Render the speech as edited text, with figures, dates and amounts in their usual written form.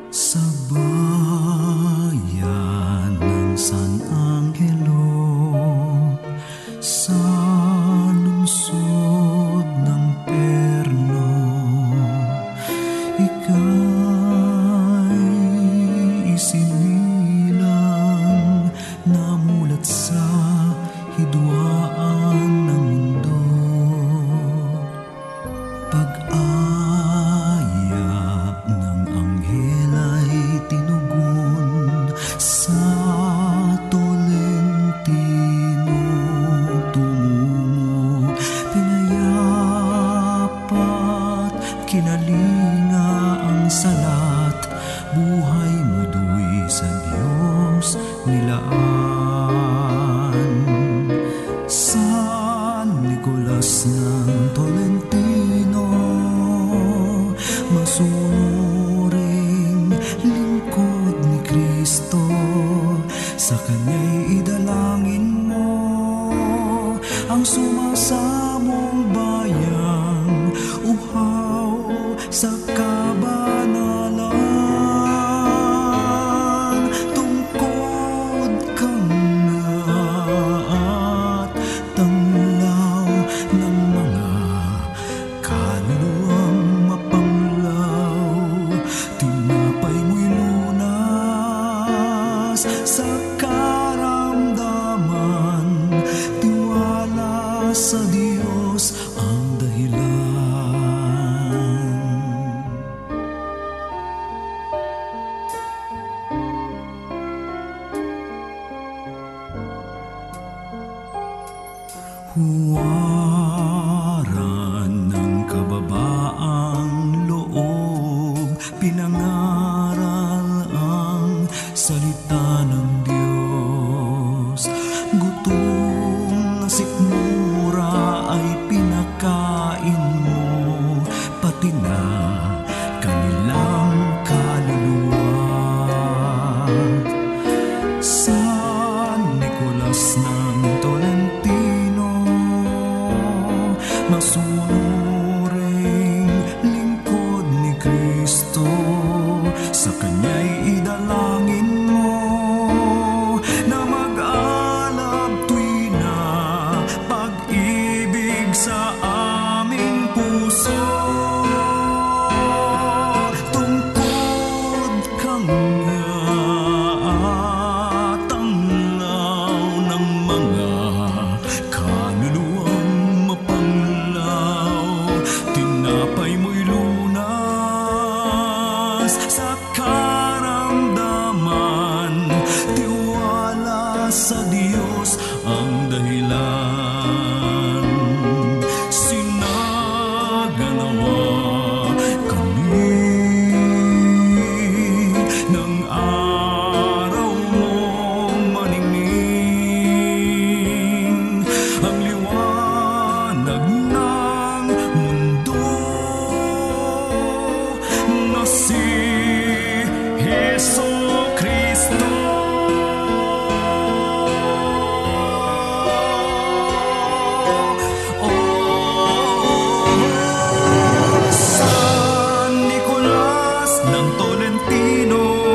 Sa bayan ng San Angelo, sa lungsod ng Perno, ika'y isinilang, namulat sa hidwaan ng mundo. Pag-aya ng anghel ay tinugon sa Tolentino tumungo, pinayapa't kinalinga ang salat, buhay mo do'y sa Diyos nilaan. San Nicolas ng Tolentino, masunuring lingkod ni Kristo, sa Kanya'y idalangin mo ang sumasamong bayang uhaw sa kabanalan. Tungkod kang at tanglaw ng mga kaluluwang mapanglaw, tinapay mo'y lunas sa karamdaman, tiwala sa Diyos ang dahilan. Huwaran ng kababaang loob, pinangaral ang salita ng Diyos. Gutom na sikmura ay pinakain mo, pati na kanilang kaluluwa. San Nicolas ng Tolentino, masunuring lingkod ni Kristo, sa Kanya'y idalangin mo na mag-alab tuwi na pag-ibig sa aming puso. Tungkod kang at tanglaw ng mga kaluluwang mapanglaw, tinapay mo'y lunas sa karamdaman, tiwala sa Diyos ang dahilan. Sinaganawa kami ng araw mong maningning, ang liwanag ng mundo na si Jesucristo. San Nicolas ng Tolentino,